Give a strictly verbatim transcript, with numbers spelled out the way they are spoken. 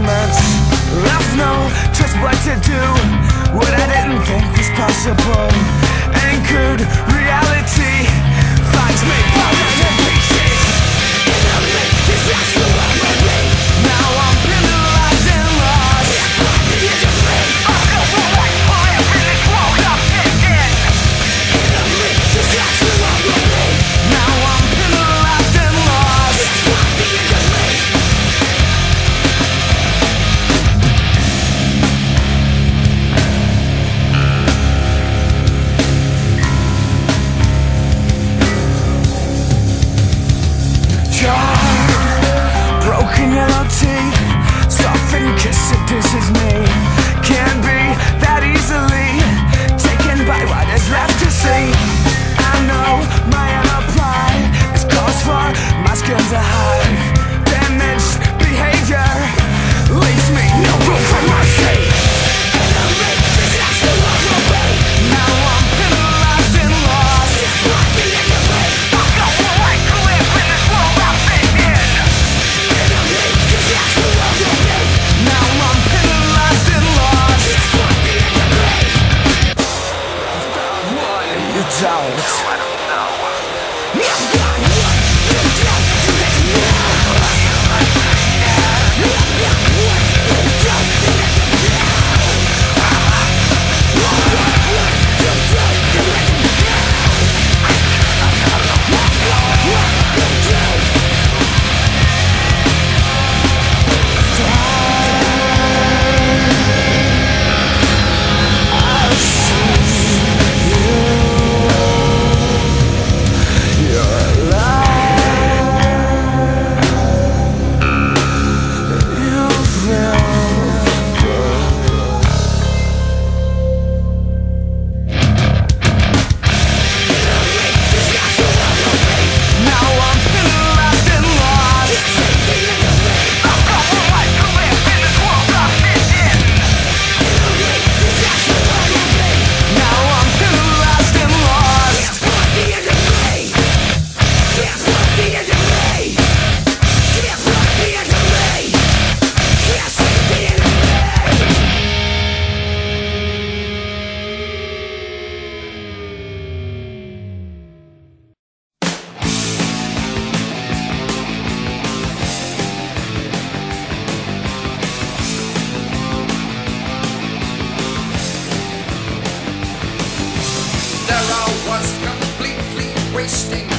moments. Left no choice but to do what I didn't think was possible. Anchored reality finds me broken in pieces. In the lake, this is who I will be. Now I'm penalized and lost. It's like the edge of me. I'm going like fire in this world I'm thinking. In the lake, this is who I will be. Now I'm penalized and lost. It's like the edge of me. Broken yellow teeth, softened kiss seduces me. Can't be that easily taken by what is left to see. I know my alibi is cause for my skin to hide. Damaged behavior leaves me no room for mercy. And I make this last who I will be. Now I'm penalized and lost. It's like the end of me. I'm going right to live in this world I'm thinking. Now I'm penalized and lost. It's like the end of me. What you don't. No, I don't know. You've got what you don't. You get to know. You've got what you don't. You get to know. You've got what you don't. You get to know. You've got what you don't. There I was completely wasting